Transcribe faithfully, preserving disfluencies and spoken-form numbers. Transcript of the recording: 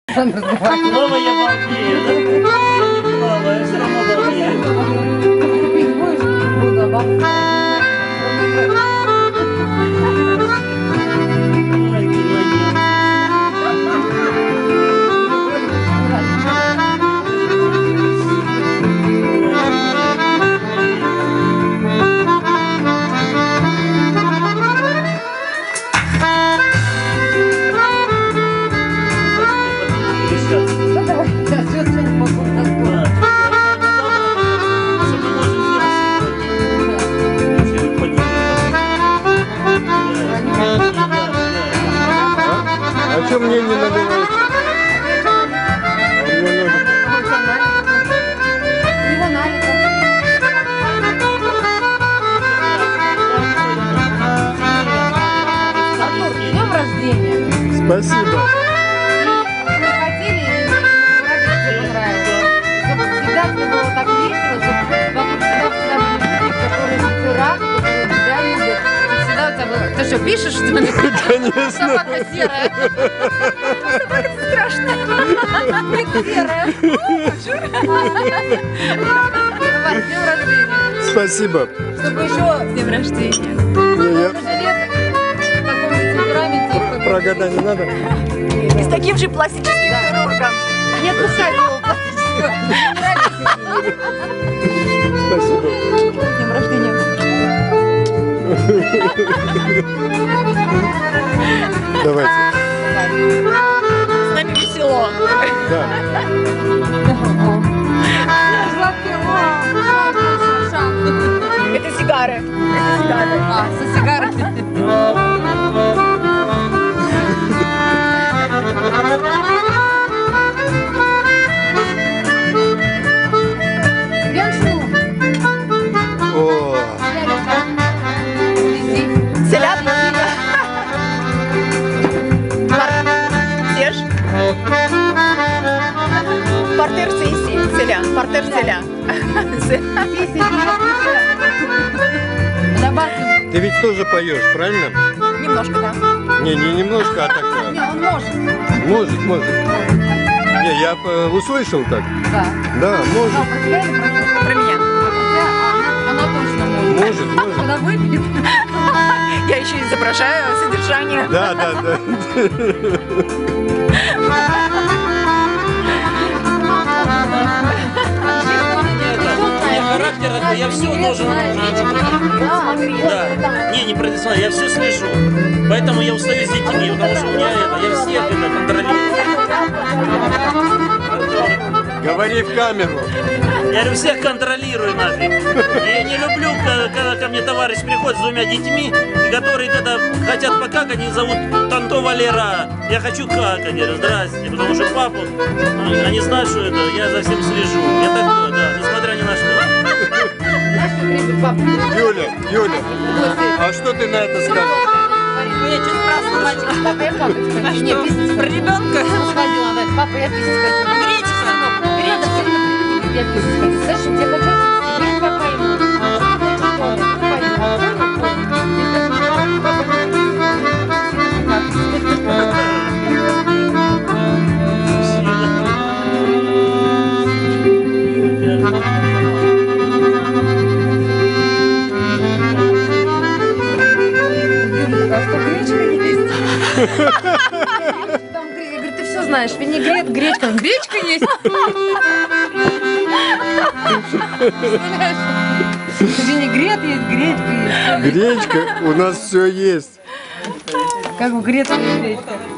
Мама, я балдею, да? Я не плаваю, я все равно балдею. Пить будешь? Буду, бабушка. А что мне не наливается? Его налито. Артур, с днем рождения. Спасибо. Мы хотели, и мне понравилось. Чтобы всегда тебе было так весело, чтобы вокруг тебя всегда были люди, которые ты рад, которые тебя любят. И всегда у тебя было... Ты что, пишешь, что ли? Конечно. Собака серая. Собака страшная. Не серая. Давай, с днем рождения. Спасибо. Чтобы еще с днем рождения. Не, я... В таком же темпераменте. Прогадать не надо? И с таким же пластическим хирургом. Не отпускай его пластического. Спасибо. С днем рождения. Давайте. С нами весело. Да. Это сигары. Это сигары. А, со сигарой. Веншу. О, Селят? Сеш? Портер сессии. Селя. Портер селя. ты ведь тоже поешь, правильно? Немножко, да. Не, не немножко, а так. Не, он может. Может, может. Не, я э, услышал так. Да. Да, Но может. про тебя или про тебя? Про меня. Про тебя, а она, она точно может. Может, может. Когда выпьет. Я еще изображаю содержание. Да, да, да. Характер, это я все должен. Да. Не, не профессионально, я все слежу. Поэтому я устаю с детьми, потому что у меня это, я всех это контролирую. Говори в камеру. Я говорю, всех контролирую нафиг. И я не люблю, когда, когда ко мне товарищ приходит с двумя детьми, и которые, когда хотят покакать, они зовут Танто Валера. Я хочу какать. Я говорю, здрасте. Потому что папу, они знают, что это, я за всем слежу. Я такой, да, несмотря ни на что. Юля, Юля, а что ты на это скажешь? Я что спрашиваю, Папа, я какать хочу. Не, пиздец. про ребенка? Сходила, да. Папа, я пиздец хочу. Берите, сынок, берите. Я пиздец хочу. Знаешь, что тебе хочу? Я тебя пойму. А что, гречка есть? Там, я говорю, ты все знаешь, винегрет, гречка. Гречка есть? Винегрет есть, гречка есть. Гречка, у нас все есть. Как в Греции гречка.